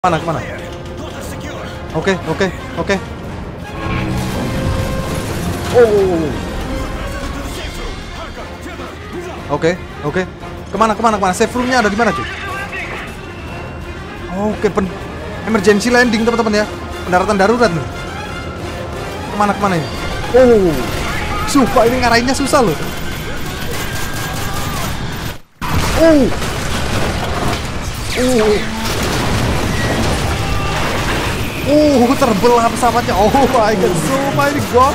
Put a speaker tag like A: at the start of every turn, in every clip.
A: Kemana? Oke. Oh. Oke. Kemana? Safe roomnya ada di mana, cuy? Oke, emergency landing, teman-teman ya. Pendaratan darurat nih. Kemana ini? Oh. Sumpah ini ngarahinnya susah loh. Terbelah pesawatnya. Oh my god, so my god.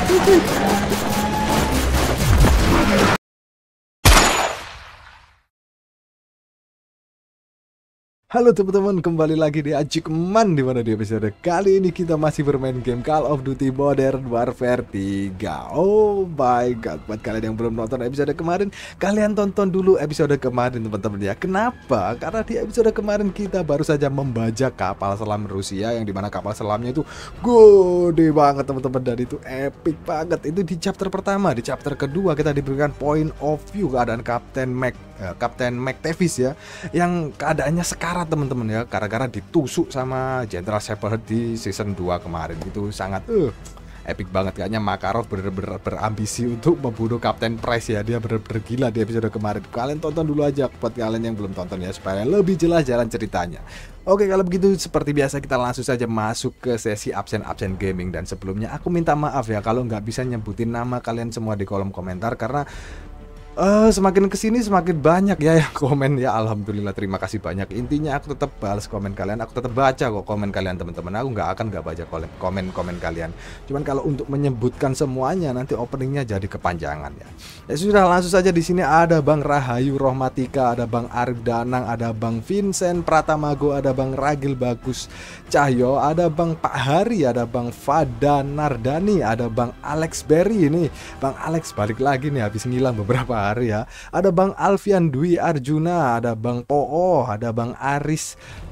A: Halo teman-teman, kembali lagi di Achievement, di mana di episode kali ini kita masih bermain game Call of Duty Modern Warfare 3. Oh my god, buat kalian yang belum nonton episode kemarin, kalian tonton dulu episode kemarin teman-teman ya. Kenapa? Karena di episode kemarin kita baru saja membajak kapal selam Rusia, yang dimana kapal selamnya itu gede banget teman-teman, dan itu epic banget. Itu di chapter pertama. Di chapter kedua kita diberikan point of view keadaan Kapten McTavish ya, yang keadaannya sekarat teman-teman ya, gara-gara ditusuk sama General Shepard di season 2 kemarin. Itu sangat epic banget. Kayaknya Makarov bener-bener berambisi untuk membunuh Kapten Price ya. Dia bener-bener gila di episode kemarin. Kalian tonton dulu aja buat kalian yang belum tonton ya, supaya lebih jelas jalan ceritanya. Oke, kalau begitu seperti biasa kita langsung saja masuk ke sesi absen gaming. Dan sebelumnya aku minta maaf ya kalau nggak bisa nyebutin nama kalian semua di kolom komentar, karena semakin kesini semakin banyak ya yang komen ya. Alhamdulillah, terima kasih banyak. Intinya aku tetap balas komen kalian, aku tetap baca kok komen kalian teman-teman. Aku nggak baca komen kalian. Cuman kalau untuk menyebutkan semuanya nanti openingnya jadi kepanjangan ya. Ya sudah, langsung saja. Di sini ada Bang Rahayu Rohmatika, ada Bang Arif Danang, ada Bang Vincent Pratamago, ada Bang Ragil Bagus Cahyo, ada Bang Pak Hari, ada Bang Fada Nardani, ada Bang Alex Berry. Ini Bang Alex balik lagi nih habis ngilang beberapa hari ya. Ada Bang Alfian Dwi Arjuna, ada Bang Poo, ada Bang Aris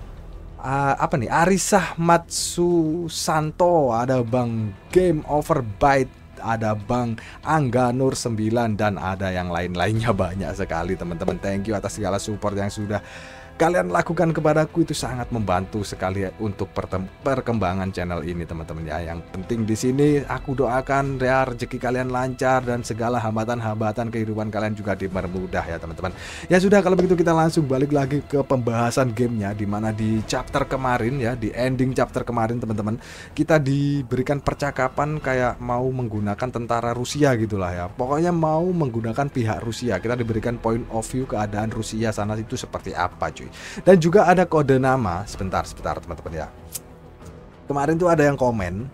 A: Arisah Matsusanto, ada Bang Game Over Byte, ada Bang Angga Nur 9, dan ada yang lain-lainnya banyak sekali teman-teman. Thank you atas segala support yang sudah kalian lakukan kepadaku, itu sangat membantu sekali untuk perkembangan channel ini teman-teman ya. Yang penting di sini aku doakan ya rezeki kalian lancar dan segala hambatan-hambatan kehidupan kalian juga dipermudah ya teman-teman. Ya sudah, kalau begitu kita langsung balik lagi ke pembahasan gamenya, dimana di chapter kemarin ya, di ending chapter kemarin teman-teman, kita diberikan percakapan kayak mau menggunakan tentara Rusia gitulah ya. Pokoknya mau menggunakan pihak Rusia. Kita diberikan point of view keadaan Rusia sana itu seperti apa cuy. Dan juga ada kode nama. Sebentar teman-teman ya. Kemarin tuh ada yang komen.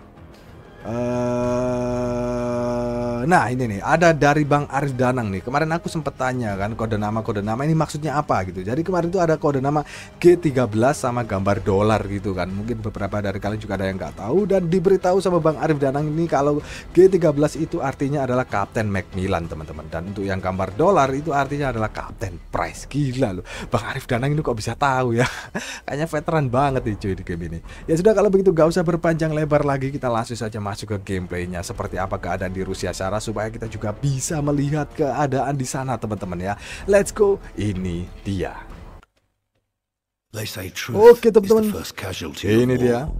A: Nah ini nih, ada dari Bang Arif Danang nih. Kemarin aku sempet tanya kan, kode nama ini maksudnya apa gitu. Jadi kemarin tuh ada kode nama G13 sama gambar dolar gitu kan. Mungkin beberapa dari kalian juga ada yang nggak tahu, dan diberitahu sama Bang Arif Danang ini kalau G13 itu artinya adalah Kapten Macmillan teman-teman. Dan untuk yang gambar dolar itu artinya adalah Kapten Price. Gila loh, Bang Arif Danang ini kok bisa tahu ya. Kayaknya veteran banget nih cuy di game ini. Ya sudah, kalau begitu gak usah berpanjang lebar lagi, kita langsung saja masuk ke gameplaynya. Seperti apa keadaan di Rusia sana, supaya kita juga bisa melihat keadaan di sana teman-teman ya. Let's go, ini dia. Oke teman-teman, ini dia.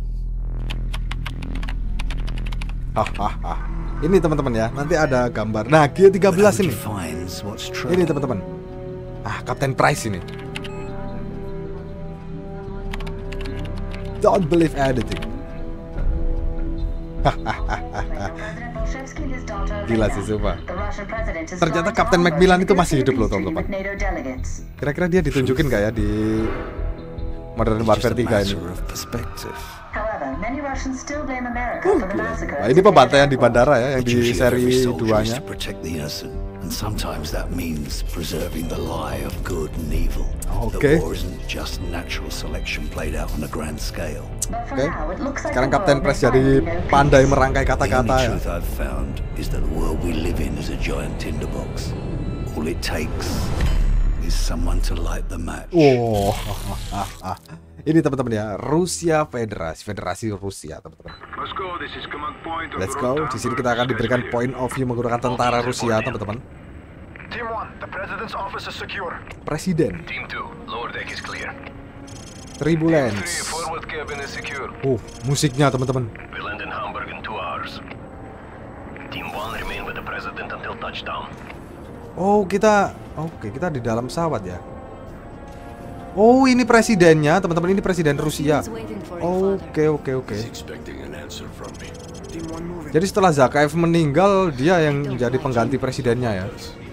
A: Hahaha. Ini teman-teman ya, nanti ada gambar. Nah G13 ini. Ini teman-teman. Kapten Price ini. Don't believe anything. Gila sih sumpah. Ternyata Kapten Macmillan itu masih hidup loh teman-teman. Kira-kira dia ditunjukin gak ya di Modern Warfare 3 ini? Nah, ini pembantaian di bandara ya, yang di seri 2-nya. Oke. Oke. Sekarang Kapten Price jadi pandai merangkai kata-kata ya. Ini teman-teman ya, Rusia Federasi Rusia teman-teman. Let's go. Di sini kita akan diberikan point of view menggunakan tentara Rusia teman-teman.
B: Team 1, the president's office is secure.
A: Presiden.
B: Team 2, lower deck is clear.
A: Turbulence. Musiknya teman-teman. Oh, kita kita di dalam pesawat ya. Oh, ini presidennya, teman-teman, ini presiden Rusia. Oke. Jadi setelah Zakaev meninggal, dia yang menjadi pengganti presidennya ya.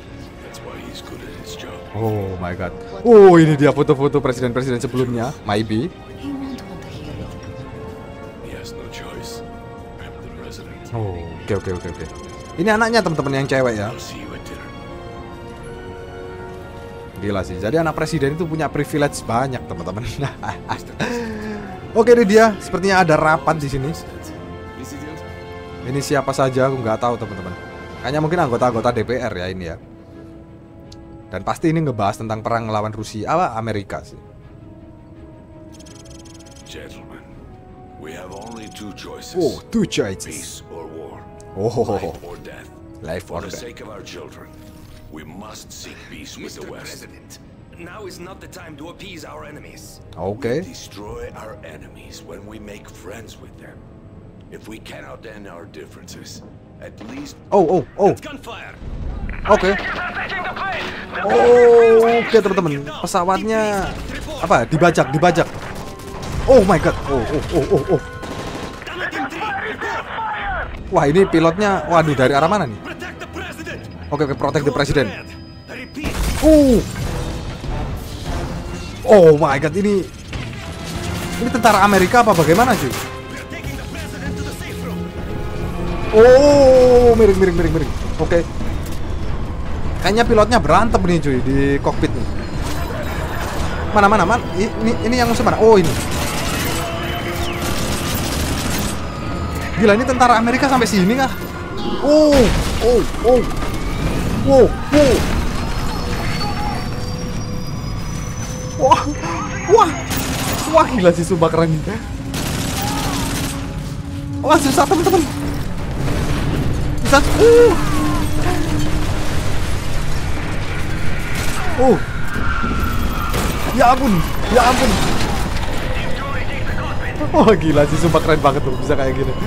A: Oh my god. Oh, ini dia foto-foto presiden-presiden sebelumnya, maybe. Oh, oke. Ini anaknya teman-teman yang cewek ya. Gila sih. Jadi anak presiden itu punya privilege banyak, teman-teman. Oke, ini dia. Sepertinya ada rapat di sini. Ini siapa saja aku nggak tahu, teman-teman. Kayaknya mungkin anggota-anggota DPR ya ini ya. Dan pasti ini ngebahas tentang perang melawan Rusia, Amerika sih.
B: Gentlemen, we have only two choices.
A: Oh, two choices.
B: Peace or war.
A: Oh,
B: Life or death.
A: Life or
B: For the
A: death.
B: sake of our children, we must seek peace with the West.
C: President, now is not the time to appease our enemies.
A: Oke.
B: Destroy our enemies when we make friends with them. If we cannot end our differences, at least
A: Oh.
C: Gunfire.
A: Oke. Oke, teman-teman. Pesawatnya apa? Dibajak. Oh my god. Oh. Wah, ini pilotnya, waduh, dari arah mana nih? Oke, protect the president. Oh my god, ini tentara Amerika apa bagaimana cuy? Oh, miring. Oke. Kayaknya pilotnya berantem nih cuy di kokpit nih. Mana? Ini yang musuh mana? Oh, ini. Gila, ini tentara Amerika sampai sini kah? Wow. Wah, gila sih, sumpah keren. Wah, susah teman-teman. Susah. Ya ampun. Oh, gila sih, sumpah keren banget tuh, bisa kayak gini.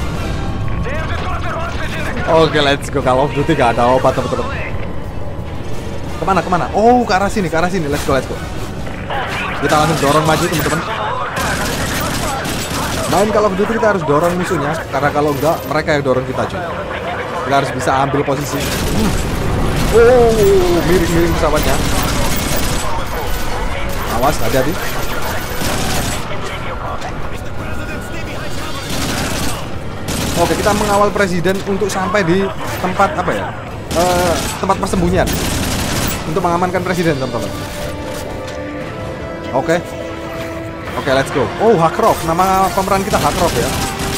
A: Oke, let's go. Call of Duty gak ada obat, teman-teman. Kemana? Oh, ke arah sini. Let's go. Kita langsung dorong maju, teman-teman. Main Call of Duty kita harus dorong musuhnya, karena kalau enggak mereka yang dorong kita cuy. Kita harus bisa ambil posisi. Oh, miring pesawatnya. Awas, hati-hati. Oke, kita mengawal presiden untuk sampai di tempat apa ya? Tempat persembunyian untuk mengamankan presiden, teman-teman. Oke, let's go. Oh, Hakrov, nama pemeran kita Hakrov ya.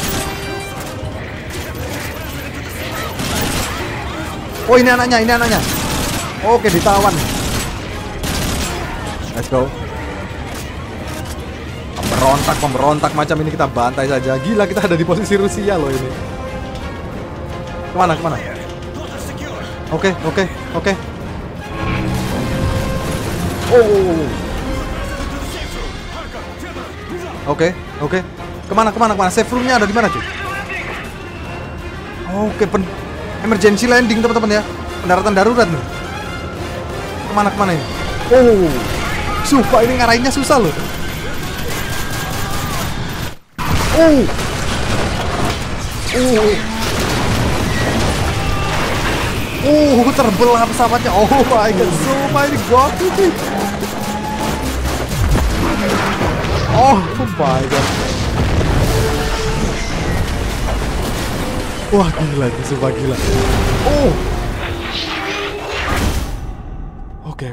A: Oh, ini anaknya. Oke, ditawan. Let's go. Pemberontak macam ini kita bantai saja. Gila, kita ada di posisi Rusia loh ini. Kemana? Oke. Oh. Oke. Kemana? Safe room-nya ada di mana cuy? Oke, emergency landing teman-teman ya. Pendaratan darurat nih. Kemana ini? Oh, sumpah ini ngarahinnya susah loh. Terbelah pesawatnya. Oh my god, sumpah ini gokil sih. Oh my god. Wah, gila itu, sumpah gila. Oke.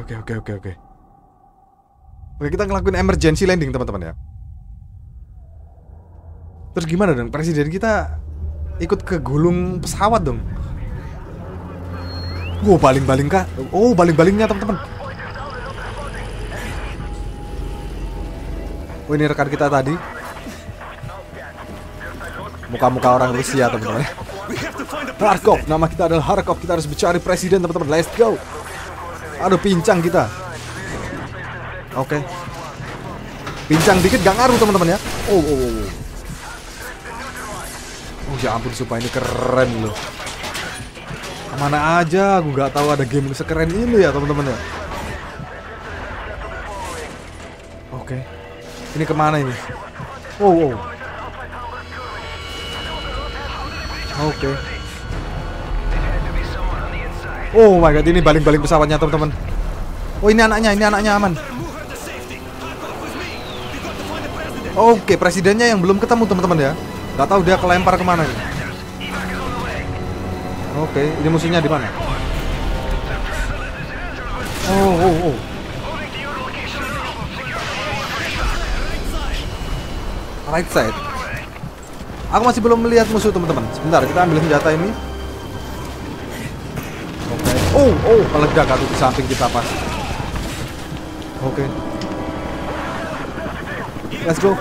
A: Oke, kita ngelakuin emergency landing, teman-teman ya. Terus gimana dong? Presiden kita ikut ke gulung pesawat dong. Baling-baling kah? Oh, baling-balingnya, teman-teman. Oh, ini rekan kita tadi. Muka-muka orang Rusia, teman-teman. Kharkov, nama kita adalah Kharkov. Kita harus mencari presiden, teman-teman. Let's go. Aduh, pincang kita. Oke. Pincang dikit gak ngaruh teman-teman ya. Oh ya ampun, sumpah ini keren loh. Kemana aja aku gak tahu ada game sekeren ini ya teman-teman ya. Oke. Ini kemana ini? Oke. Oh my god, ini baling-baling pesawatnya teman-teman. Oh ini anaknya aman. Oke, presidennya yang belum ketemu teman-teman ya. Gak tahu dia kelempar kemana ini. Oke, ini musuhnya di mana? Oh. Right side. Aku masih belum melihat musuh teman-teman. Sebentar, kita ambil senjata ini. Oke. Oh, meledak atau di samping kita pas. Oke. Let's go.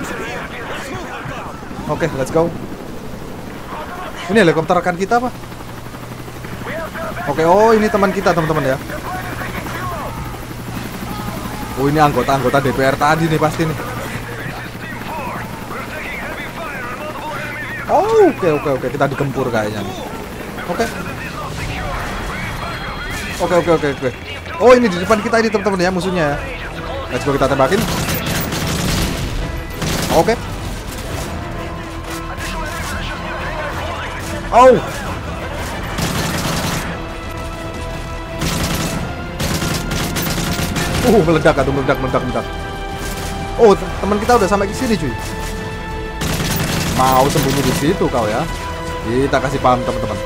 A: Oke, let's go. Ini helikopter rekan kita apa? Oke, oh ini teman kita teman-teman ya. Oh ini anggota DPR tadi nih pasti nih. Oh, oke, kita digempur kayaknya nih. Oke. Oh ini di depan kita ini teman-teman ya musuhnya ya. Let's go, kita tembakin. Oke. Oh. Meledak. Oh, teman kita udah sampai ke sini cuy. Mau sembunyi di situ kau ya. Kita kasih paham teman-teman.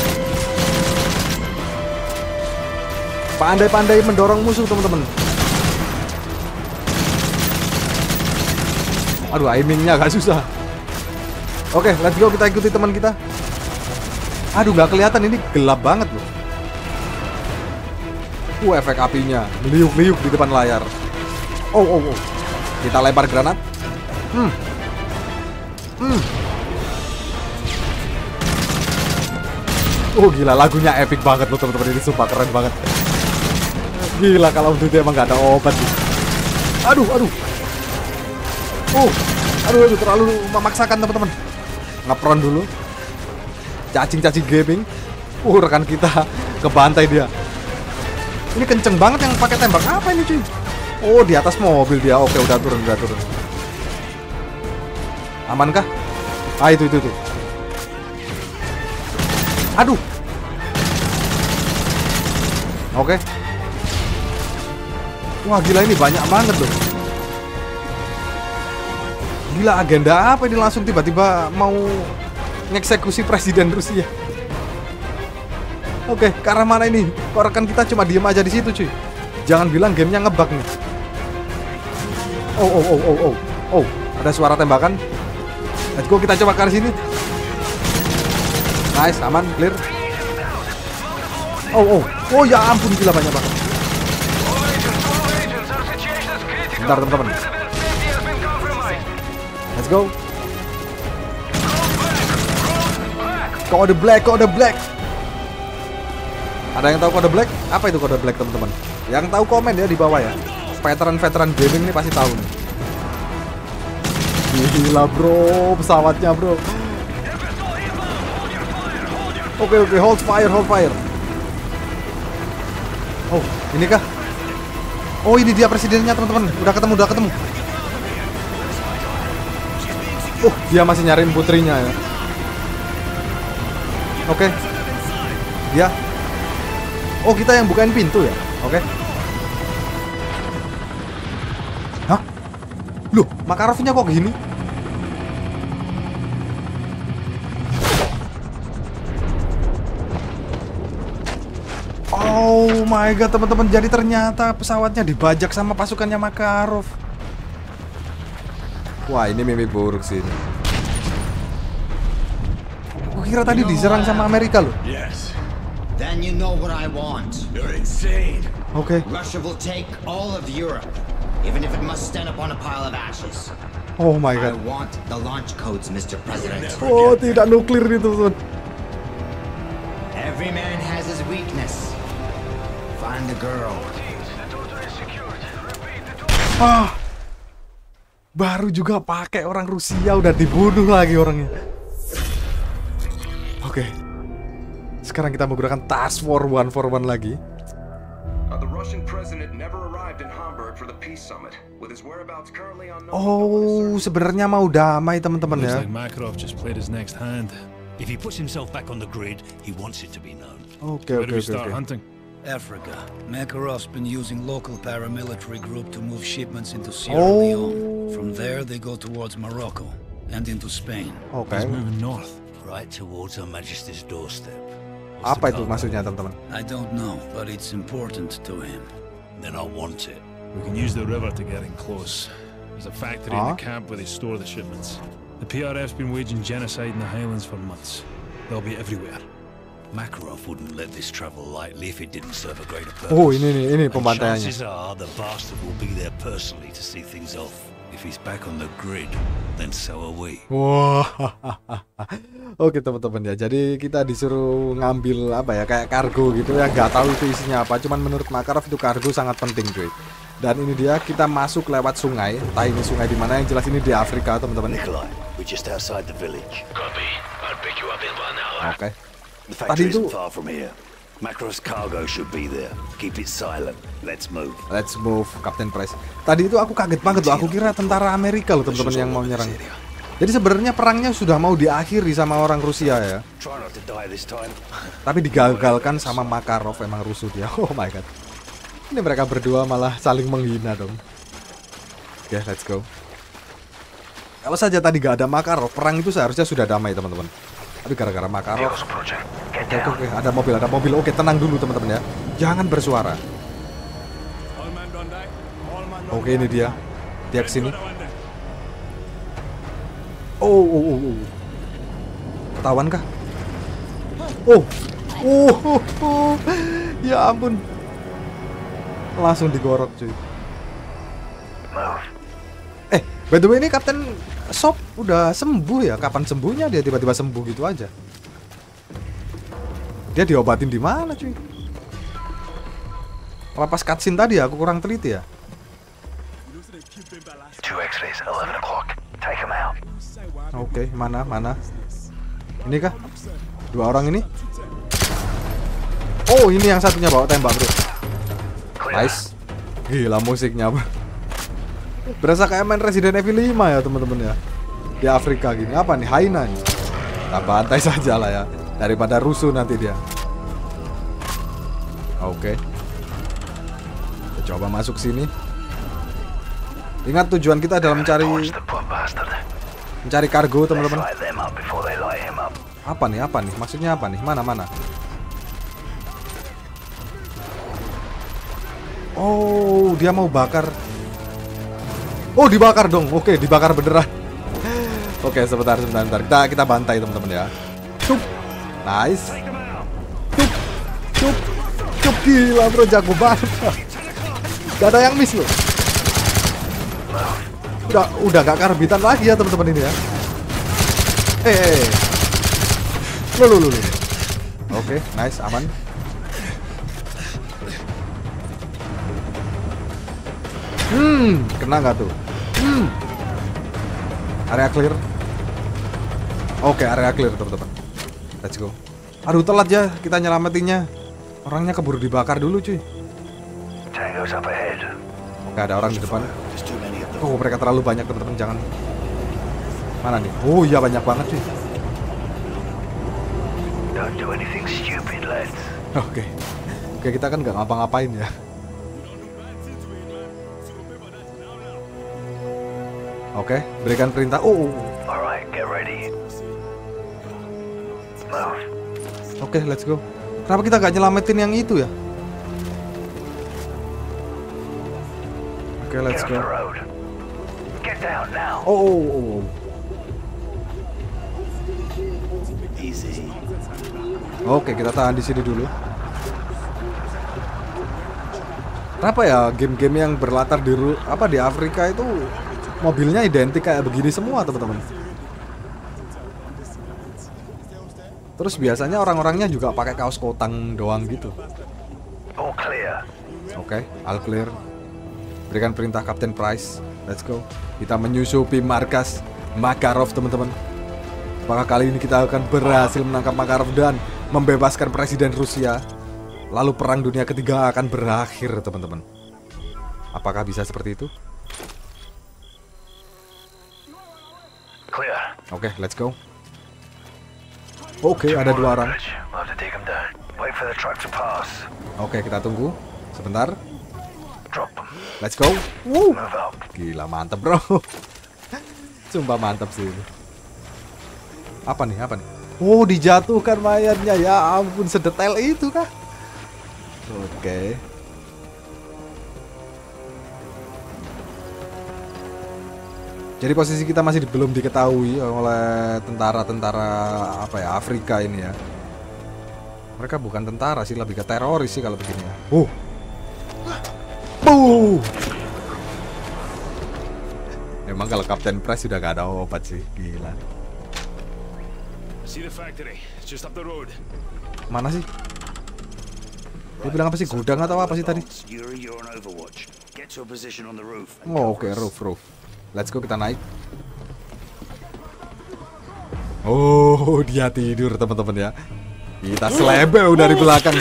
A: Pandai-pandai mendorong musuh teman-teman. Aduh, aimingnya agak susah. Oke, let's go, kita ikuti teman kita. Aduh, nggak kelihatan, ini gelap banget loh. Efek apinya meliuk-liuk di depan layar. Oh. Kita lempar granat. Oh gila, lagunya epic banget loh teman-teman, ini sumpah keren banget. Gila, kalau Duty emang nggak ada obat sih. Aduh. Aduh, terlalu memaksakan teman-teman. Ngepron dulu. Cacing gaming. Rekan kita kebantai dia. Ini kenceng banget yang pakai tembak apa ini cuy? Oh di atas mobil dia. Oke, udah turun. Amankah? Itu. Aduh. Oke. Wah gila, ini banyak banget loh. Gila, agenda apa ini, langsung tiba-tiba mau ngeksekusi presiden Rusia. Oke, ke arah mana ini? Kok rekan kita cuma diem aja di situ cuy? Jangan bilang gamenya ngebug nih. Oh, ada suara tembakan. Let's go, kita coba ke arah sini. Nice, aman, clear. Oh ya ampun, gila banyak banget. Bentar teman-teman. Let's go. Kode black. Ada yang tahu kode black? Apa itu kode black teman-teman? Yang tahu komen ya di bawah ya. Veteran gaming ini pasti tahu nih. Gila bro, pesawatnya bro. Oke, hold fire. Oh, ini kah? Oh, ini dia presidennya teman-teman. Udah ketemu. Oh, dia masih nyariin putrinya ya. Oke. Dia. Oh, kita yang bukain pintu ya. Oke. Hah? Loh, Makarovnya kok gini? Oh my god teman-teman, jadi ternyata pesawatnya dibajak sama pasukannya Makarov. Wah, ini mimpi buruk sih. Aku kira tadi diserang sama Amerika loh.
D: Yes. Then you know what I want.
B: You're insane.
A: Oke.
D: Russia will take all of Europe, even if it must stand upon a pile of ashes.
A: Oh my
D: I
A: god.
D: want the launch codes, Mr. President.
A: Oh, tidak nuklir itu teman.
D: Every man has his weakness. Find the girl.
A: Baru juga pakai orang Rusia udah dibunuh lagi orangnya. Oke. Sekarang kita menggunakan Task Force 141 lagi.
C: The Russian president never arrived in Hamburg for the peace summit, with his whereabouts currently unknown.
A: Oh, sebenarnya mau damai teman-teman
E: Looks
A: ya.
E: like Makarov just played his next hand.
F: If he puts himself back on the grid, he wants it to be known.
A: Oke.
E: Where do we start hunting?
G: Africa. Makarov's been using local paramilitary group to move shipments into Sierra Leone. From there, they go towards Morocco and into Spain.
A: Oke.
E: He's moving north.
F: Right towards Her Majesty's doorstep.
A: Apa itu maksudnya teman-teman?
G: I don't know, but it's important to him.
F: Then I want it.
E: We can use the river to get in close. There's a factory in the camp where they store the shipments. The PRF's been waging genocide in the Highlands for months. They'll be everywhere.
F: Makarov wouldn't let this travel lightly if it didn't serve a greater purpose.
A: Oh, ini
F: And
A: pembantaiannya.
F: chances are the bastard will be there personally to see things off. If he's back on the grid, then so are we.
A: Wah. Oke teman-teman ya. Jadi kita disuruh ngambil apa ya, kayak kargo gitu ya. Nggak tahu itu isinya apa. Cuman menurut Makarov itu kargo sangat penting cuy. Dan ini dia, kita masuk lewat sungai. Entah ini sungai di mana, yang jelas ini di Afrika teman-teman.
F: Nikolai, we're just outside the village.
B: Copy. I'll pick you up in 1 hour.
A: Oke.
F: The
A: Tadi
F: factory
A: itu
F: isn't far from here. Makarov's cargo should be there. Keep it silent. Let's move.
A: Let's move, Captain Price. Tadi itu aku kaget banget loh. Aku kira tentara Amerika loh teman-teman yang mau nyerang. Jadi sebenarnya perangnya sudah mau diakhiri sama orang Rusia ya.
F: Try not to die this time.
A: Tapi digagalkan sama Makarov, emang rusuh dia. Oh my god. Ini mereka berdua malah saling menghina dong. Oke, let's go. Kalau saja tadi gak ada Makarov, perang itu seharusnya sudah damai teman-teman. Tapi gara-gara Makarov. Oke, ada mobil. Oke, tenang dulu teman-teman ya. Jangan bersuara. Oke, ini dia. Dia kesini. Oh. Ketahuan kah? Oh. Ya ampun. Langsung digorok cuy. By the way ini Kapten Sop udah sembuh ya? Kapan sembuhnya dia tiba-tiba sembuh gitu aja? Dia diobatin di mana cuy? Pas cutscene tadi aku kurang teliti ya.
B: 2 X-rays, 11 o'clock. Take him out.
A: Oke, mana? Ini kah? 2 orang ini? Oh, ini yang satunya bawa tembak, bro. Nice. Gila musiknya, bro. Berasa kayak main Resident Evil 5 ya, teman-teman ya. Di Afrika gini. Apa nih? Haina nih. Kita bantai saja lah ya. Daripada rusuh nanti dia. Oke. Kita coba masuk sini. Ingat tujuan kita adalah mencari kargo, teman-teman. Apa nih? Maksudnya apa nih? Mana? Oh, dia mau bakar. Oh, dibakar dong. Oke, dibakar beneran. Oke, sebentar. Kita bantai, teman-teman ya. Cup. Nice. Cup. Gila, bro, jago banget. Gak ada yang miss loh. Udah gak karbitan lagi ya teman-teman ini ya. Lu. Oke, nice, aman. Kena nggak tuh? Area clear. Oke, area clear teman-teman. Let's go. Aduh, telat ya kita nyelamatinnya. Orangnya keburu dibakar dulu cuy.
B: Tango's up ahead.
A: Gak ada orang di depan. Oh, mereka terlalu banyak teman-teman, jangan. Mana nih? Oh iya, banyak banget cuy.
B: Don't do anything stupid, lads.
A: Oke, kita kan nggak ngapa-ngapain ya. Oke, berikan perintah.
B: Alright, get ready. Move.
A: Oke, let's go. Kenapa kita nggak nyelamatin yang itu ya? Oke, let's go.
B: Get down now.
A: Oh.
F: Easy.
A: Oke, kita tahan di sini dulu. Kenapa ya game-game yang berlatar di Afrika itu mobilnya identik kayak begini semua, teman-teman? Terus biasanya orang-orangnya juga pakai kaos kotang doang gitu.
B: All clear.
A: Oke, all clear. Berikan perintah Captain Price. let's go. Kita menyusupi markas Makarov, teman-teman. Apakah kali ini kita akan berhasil menangkap Makarov dan membebaskan Presiden Rusia? Lalu Perang Dunia Ketiga akan berakhir, teman-teman. Apakah bisa seperti itu?
F: Clear.
A: Oke, let's go. Oke, ada 2 orang.
F: We'll have to take them down. Wait for the truck to pass.
A: Oke, kita tunggu sebentar.
F: Drop them.
A: Let's go. Woo.
F: Move out.
A: Gila, mantep bro. Sumpah mantap sih ini. Apa nih? Apa nih? Oh, dijatuhkan mayatnya. Ya ampun, sedetail itu kah? Oke. Jadi posisi kita masih belum diketahui oleh tentara-tentara apa ya, Afrika ini ya. Mereka bukan tentara sih, lebih ke teroris sih kalau begini ya. Emang kalau Kapten Price sudah gak ada obat sih, gila.
E: See the factory. It's just up the road.
A: Mana sih? Dia bilang apa sih, gudang atau apa sih tadi?
F: Yuri, you're on Overwatch. Get to a position on the roof.
A: Oh, oke, roof. Let's go, kita naik. Oh, dia tidur teman-teman ya. Kita selebeu dari belakang.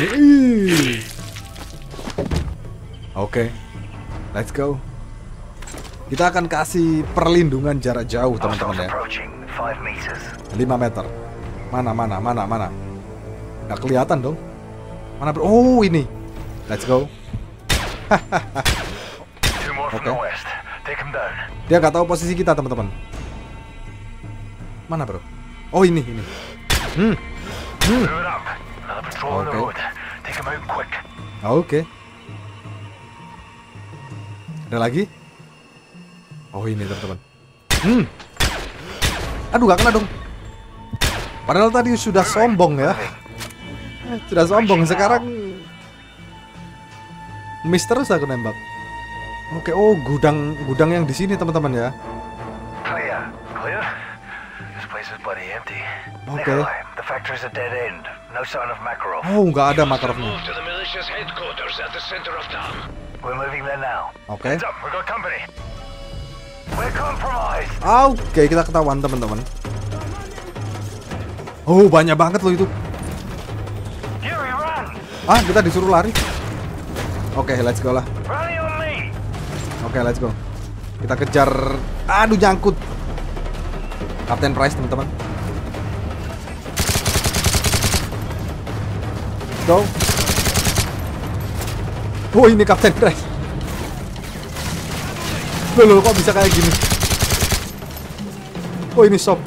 A: Oke, let's go. Kita akan kasih perlindungan jarak jauh teman-teman ya. 5 meter. Mana? Nggak kelihatan dong. Mana bro? Oh, ini. Let's go. Oke. Dia nggak tahu posisi kita teman-teman. Mana bro? Oh, ini. Oke. Ada lagi? Oh, ini teman-teman. Aduh, gak kena dong. Padahal tadi sudah sombong ya. Sudah sombong, sekarang miss terus aku nembak. Oke, oh gudang yang di sini teman-teman ya.
F: Clear. This place is bloody empty.
A: Oke.
F: Nikolai, the factory's a dead end. No sign of Makarov.
A: Oh, nggak ada Makarovnya.
F: To the militia's headquarters at the center of town. We're moving there now.
A: Oke.
F: Heads up, we got company. We're compromised.
A: Oke, kita ketahuan teman-teman. Oh, banyak banget loh itu.
F: Yuri, run.
A: Kita disuruh lari. Oke, let's go lah.
F: Rally on me.
A: Oke, let's go. Kita kejar. Aduh, nyangkut. Kapten Price teman-teman. Go. Oh, ini Kapten Price. Loh, kok bisa kayak gini? Oh, ini shop.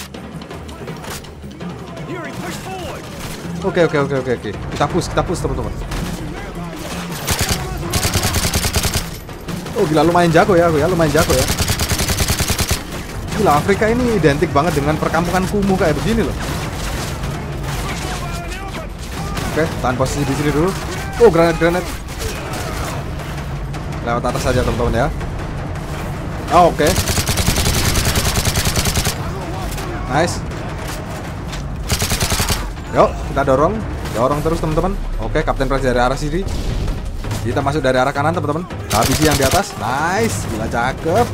A: Oke. Kita push teman-teman. Oh, gila, lumayan jago ya. Gila, Afrika ini identik banget dengan perkampungan kumuh kayak begini loh. Oke, tahan posisi di sini dulu. Oh, granat. Lewat atas saja teman-teman ya. Oke. Nice. Yuk, kita dorong terus teman-teman. Oke, Kapten Price dari arah sini. Kita masuk dari arah kanan teman-teman. Habisi yang di atas. Nice, gila cakep.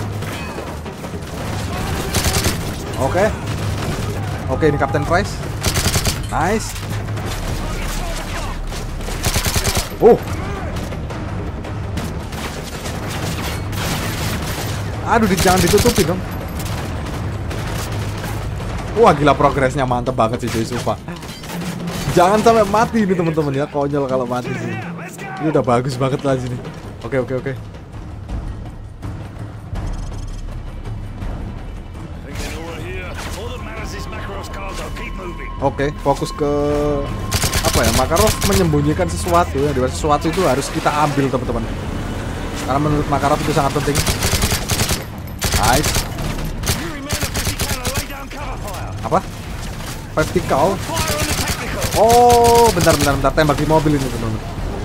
A: Oke, ini Kapten Price. Nice. Aduh, jangan ditutupi dong. Wah, gila, progresnya mantep banget sih cuy, sumpah. Jangan sampai mati ini teman-teman ya, konyol kalau mati sih. Ini udah bagus banget lah sini. Oke. Oke, fokus ke apa ya? Makarov menyembunyikan sesuatu ya. Di sesuatu itu harus kita ambil teman-teman. Karena menurut Makarov itu sangat penting. Nice. Apa? Vertical. Oh, bentar. Tembak di mobil ini teman-teman.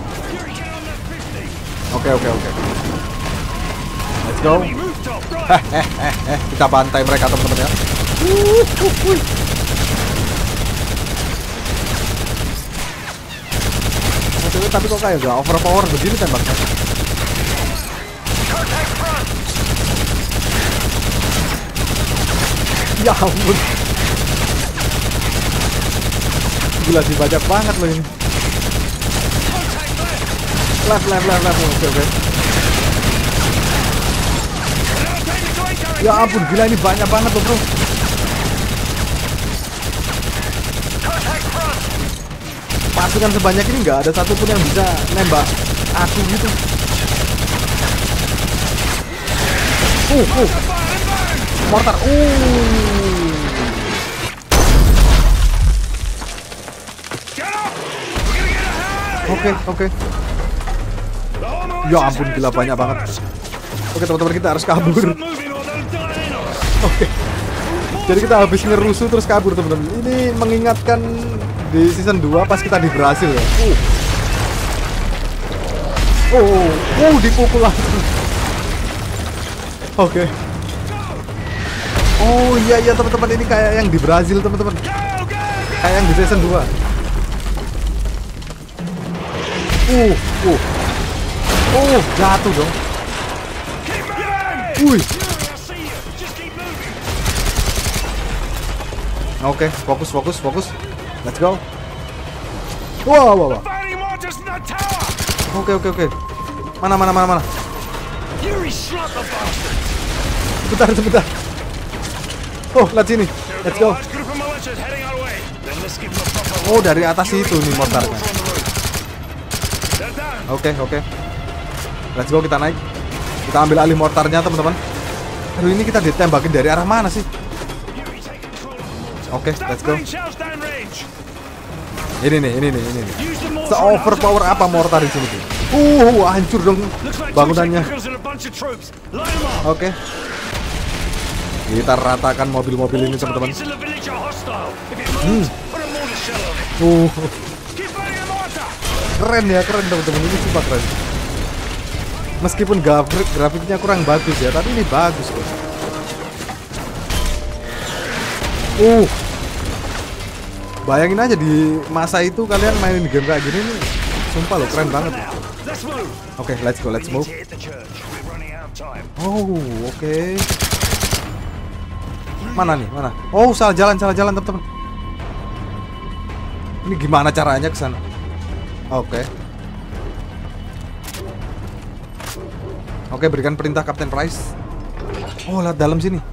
A: Oke. Let's go. Kita bantai mereka teman-teman ya. Tapi kok kayak gak overpower begini tembaknya. Ya ampun. Gila sih, banyak banget loh ini. Left. Oke. Ya ampun, gila ini banyak banget loh bro. Pasukan sebanyak ini nggak ada satupun yang bisa nembak aku gitu. Mortar. Oke. Ya ampun, gila banyak banget. Oke teman-teman, kita harus kabur. Oke. Jadi kita habis ngerusuh terus kabur teman-teman. Ini mengingatkan di season 2 pas kita di Brasil ya. Dipukul langsung. Oke. Oh iya teman-teman, ini kayak yang di Brasil teman-teman. Kayak yang di season 2. Jatuh dong. Oke, fokus. Let's go. Wow. Oke. Mana? Sebentar. Oh, lihat sini. Let's go. Oh, dari atas itu nih mortarnya. Oke. Let's go, kita naik. Kita ambil alih mortarnya, teman-teman. Aduh, ini kita ditembakin dari arah mana sih? Oke, let's go. Ini nih. Se-overpower apa mortar di sini tuh? Hancur dong bangunannya. Oke. Kita ratakan mobil-mobil ini, teman-teman. Keren teman-teman, ini super keren. Meskipun grafiknya kurang bagus ya, tapi ini bagus kok. Bayangin aja di masa itu kalian mainin game kayak gini nih, sumpah loh, keren banget. Oke, let's move. Oke. Mana? Salah jalan teman-teman. Ini gimana caranya ke sana? Oke, berikan perintah Kapten Price. Lihat dalam sini.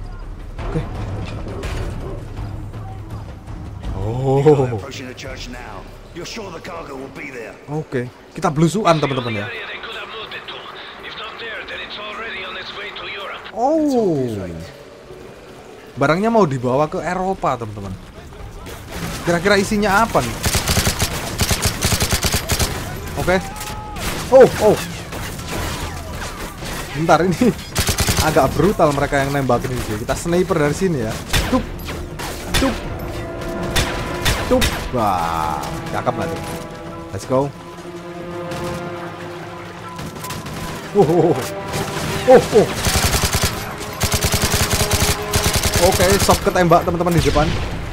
A: Oke, kita belusuan teman-teman ya. Barangnya mau dibawa ke Eropa teman-teman. Kira-kira isinya apa nih? Oke. Bentar, ini agak brutal mereka yang nembakin ini. Kita sniper dari sini ya. Tup. Wah, cakep lah tuh. Let's go. Oke, shock ketembak teman-teman di depan.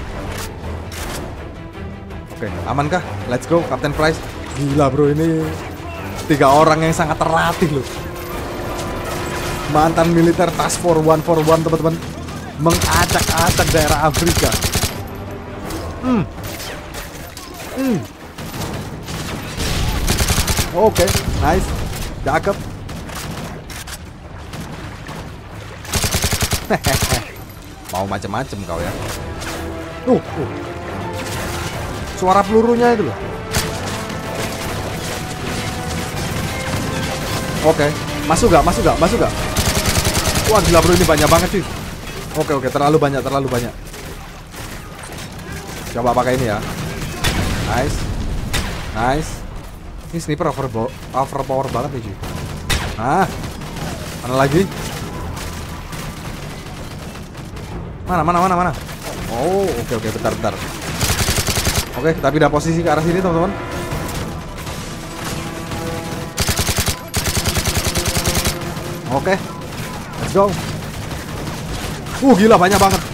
A: Oke, amankah? Let's go, Kapten Price. Gila bro, ini 3 orang yang sangat terlatih loh. Mantan militer Task Force 141 teman-teman, mengacak-acak daerah Afrika. Oke, nice, cakep. Mau macem-macem kau ya. Suara pelurunya itu loh. Oke, masuk gak? Wah gila bro, ini banyak banget sih. Oke, terlalu banyak. Coba pakai ini ya. Nice. Ini sniper overpower banget nih cuy. Mana lagi? Mana? Oke, bentar. Oke, kita pindah posisi ke arah sini teman-teman. Oke, let's go. Gila banyak banget.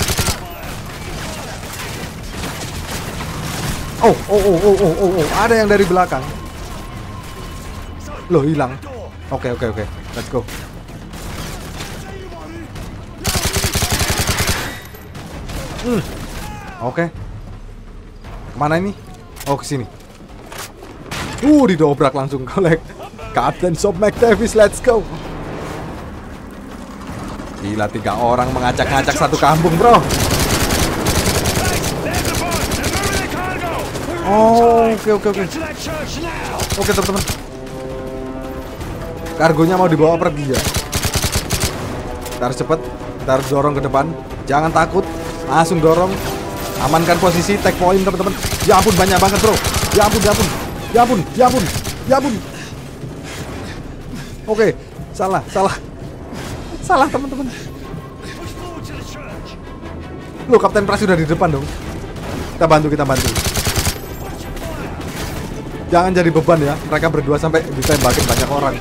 A: Ada yang dari belakang. Loh, hilang. Oke, let's go. Oke. Kemana ini? Oh, ke sini. Didobrak langsung oleh Captain Soap McTavish. Let's go. Gila, 3 orang mengacak-ngacak satu kampung, bro. Oh, oke. Oke, teman-teman. Kargonya mau dibawa pergi ya. Kita harus cepet. Kita harus dorong ke depan. Jangan takut. Langsung dorong. Amankan posisi. Take point, teman-teman. Ya ampun, banyak banget, bro. Ya ampun. Oke, salah, teman-teman. Loh, Kapten Pras sudah di depan dong. Kita bantu. Jangan jadi beban ya. Mereka berdua sampai ditembakin banyak orang.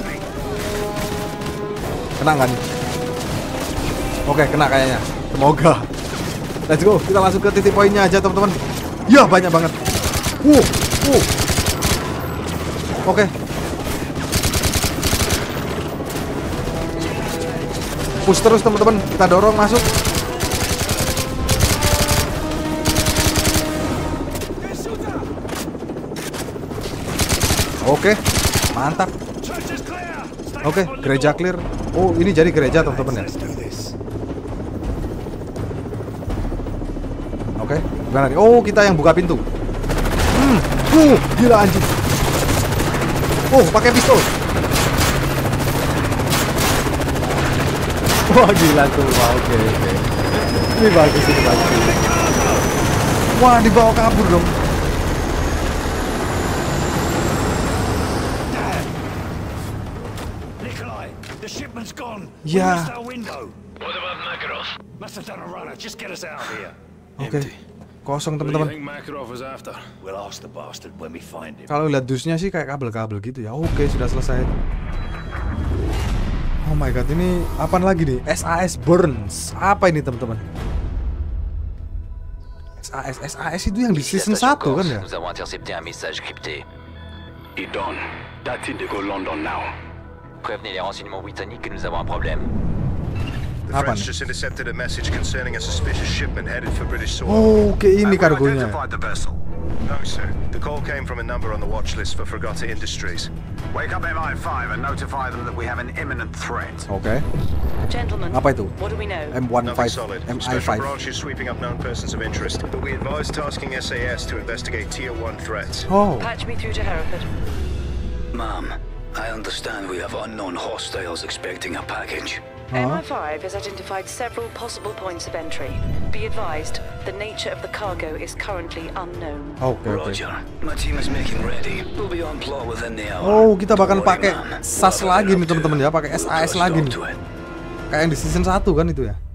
A: Kena nggak nih? Oke, kena kayaknya. Semoga. Let's go. Kita langsung ke titik poinnya aja, teman-teman. Ya, banyak banget. Oke. Push terus, teman-teman. Kita dorong masuk. Oke, mantap. Oke, gereja clear. Oh, ini jadi gereja, teman-teman ya. Oke, gimana nih? Oh, kita yang buka pintu. Gila anjing. Oh, pakai pistol. Wah, gila tuh. Oke. Ini bagus. Wah, dibawa kabur dong. Ya. Oke. Kosong, teman-teman. Kalau lihat dusnya sih kayak kabel-kabel gitu ya. Oke, sudah selesai. Oh my god, ini apaan lagi nih? SAS Burns. Apa ini, teman-teman? SAS itu yang di season 1 kan ya?
H: Nous avons intercepté un message crypté.
B: Idon, dating to go London now.
H: Prévenez les renseignements britanniques que nous avons un problème.
I: The French just intercepted a message concerning a suspicious shipment headed for British soil.
A: Oh, oke, ini kargonya.
I: No, sir. The call came from a number on the watch list for Fregata Industries.
J: Wake up MI5 and notify them that we have an imminent threat.
A: Oke.
K: Gentlemen,
A: apa itu?
K: What do we know?
A: M15,
I: Special
A: MI5.
I: branch is sweeping up known persons of interest, but we advise tasking SAS to investigate Tier 1 threats.
A: Oh.
K: Patch me through to Hereford.
G: Ma'am, I understand we have unknown hostiles expecting a package.
K: MI5 has identified several possible points of entry. Be advised, the nature of the cargo is currently unknown.
G: Roger. My team is making ready. We'll be on plot within the hour.
A: Oh, kita bakal pakai SAS lagi nih, teman-teman ya, pakai SAS lagi nih. Kayak yang di season 1 kan itu ya.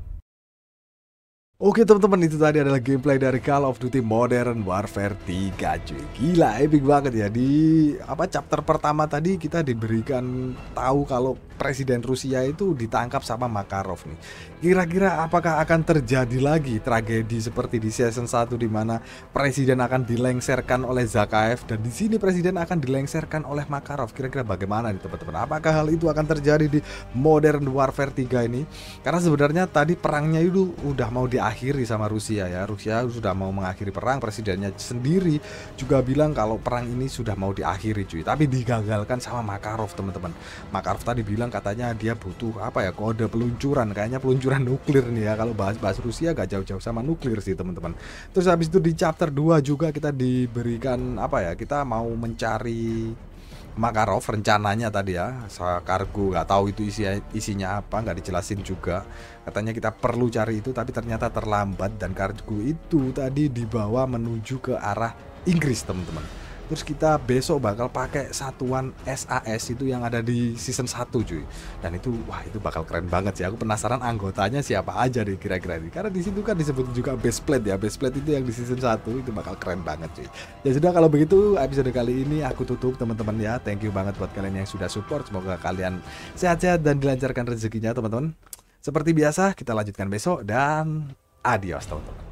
A: Oke, teman-teman, itu tadi adalah gameplay dari Call of Duty Modern Warfare 3, cuy. Gila, epic banget ya. Di chapter pertama tadi kita diberikan tahu kalau Presiden Rusia itu ditangkap sama Makarov nih. Kira-kira apakah akan terjadi lagi tragedi seperti di season 1 di mana presiden akan dilengserkan oleh Zakaev dan di sini presiden akan dilengserkan oleh Makarov. Kira-kira bagaimana nih, teman-teman? Apakah hal itu akan terjadi di Modern Warfare 3 ini? Karena sebenarnya tadi perangnya itu udah mau diakhiri sama Rusia ya. Rusia sudah mau mengakhiri perang, presidennya sendiri juga bilang kalau perang ini sudah mau diakhiri, cuy. Tapi digagalkan sama Makarov, teman-teman. Makarov tadi bilang katanya dia butuh kode peluncuran, kayaknya peluncuran nuklir nih ya. Kalau bahas Rusia gak jauh-jauh sama nuklir sih, teman-teman. Terus habis itu di chapter 2 juga kita diberikan kita mau mencari Makarov rencananya tadi ya, kargo, nggak tahu itu isinya apa, nggak dijelasin juga. Katanya kita perlu cari itu, tapi ternyata terlambat dan kargo itu tadi dibawa menuju ke arah Inggris, teman-teman. Terus kita besok bakal pakai satuan SAS itu yang ada di season 1, cuy. Dan itu itu bakal keren banget sih. Aku penasaran anggotanya siapa aja deh kira-kira ini. Karena di situ kan disebut juga base plate ya. Base plate itu yang di season 1 itu bakal keren banget, cuy. Ya sudah, kalau begitu episode kali ini aku tutup, teman-teman ya. Thank you banget buat kalian yang sudah support. Semoga kalian sehat-sehat dan dilancarkan rezekinya, teman-teman. Seperti biasa, kita lanjutkan besok dan adios, teman-teman.